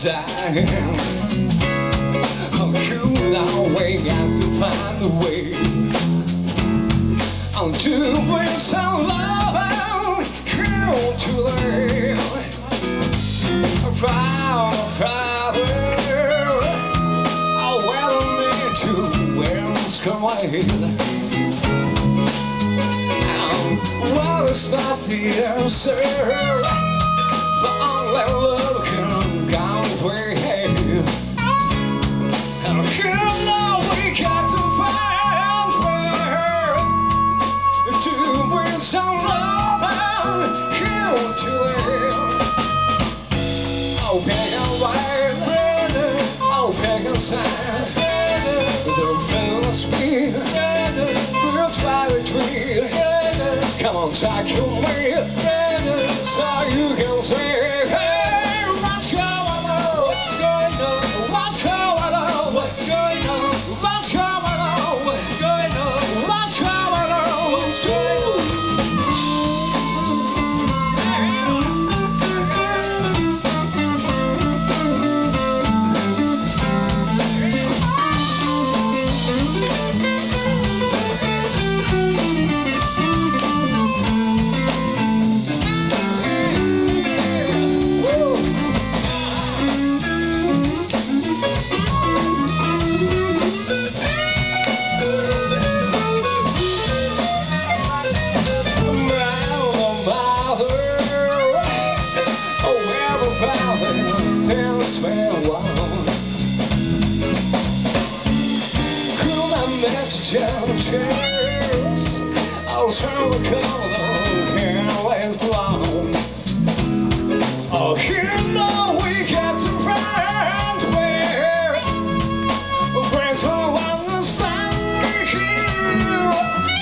dying. Now we got to find a way to bring some love out here to live. Father, I welcome me to where come ahead. Well, it's not the answer, but only love can guide way ahead. And here now we got to find where to bring some love out here to live. Oh, pagan wine, oh, pagan sign, the veil sweet, we'll try between. Come on, talk to me, so you can say, hey, what's going on? What's going on? What's going on? What's going on? What's going on? What's going on? What's going on? What's going I'll turn the color and always blown. Oh, here now we got to find where bring some understanding here.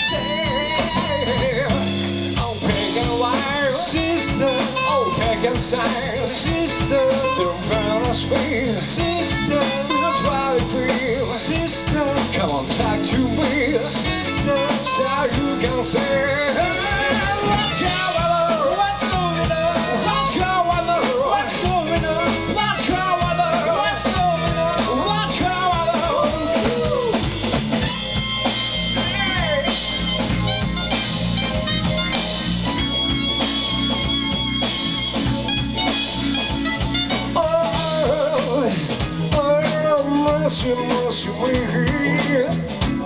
Oh, pagan wife, sister. Oh, pagan side, sister. The very sweet, sister. That's why we feel, sister. Come on, talk to me, sister. So you can say, what's going on? What's going on? What's going on? What's going on? What's going on? What's going on? What's going on? Oh, mercy, mercy, we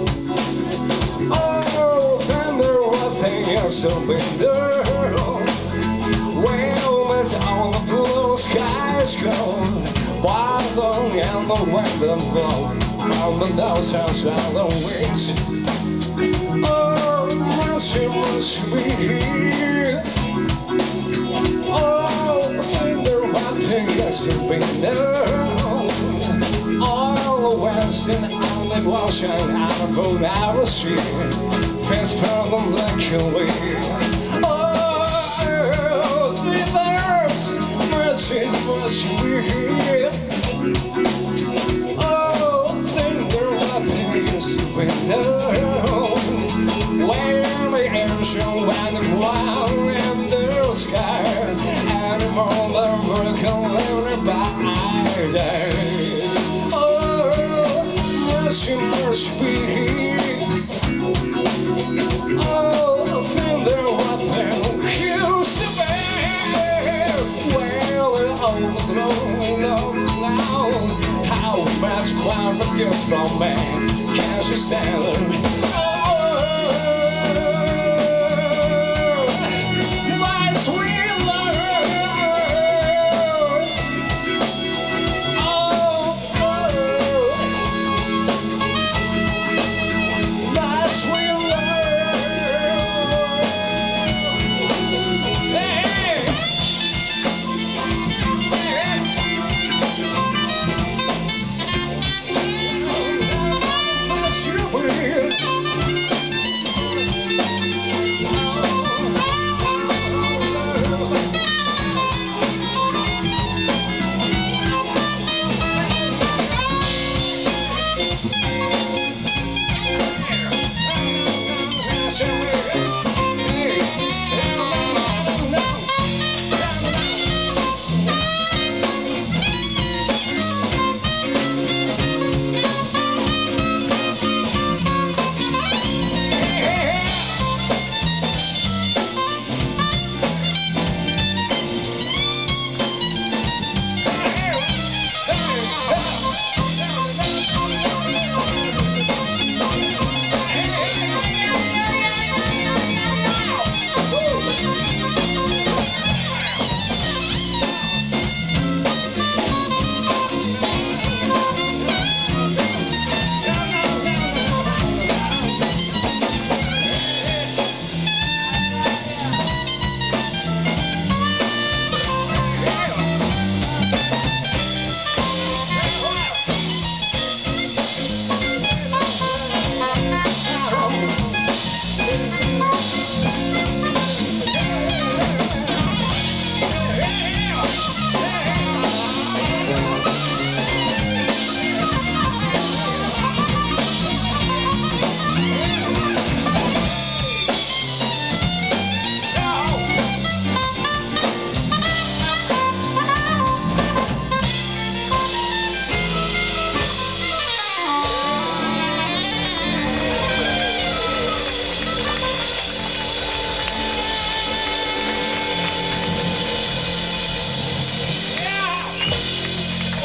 surrender. Well, as all the blue skies go, wild long and the weather blow, from the nose outside the wings. Oh, mercy, mercy, we oh, tender one thing I surrender. All the west and all the ocean out of all our street. Fast problem like away. Oh, there's mercy, mercy. Oh, tender weapons we know. Where the ocean and the wild and the sky, animal the miracle everybody day. Oh, mercy, mercy. Gifts from man, can't you stand it? My sweet love. My sweet love. Hey.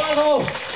Chicago.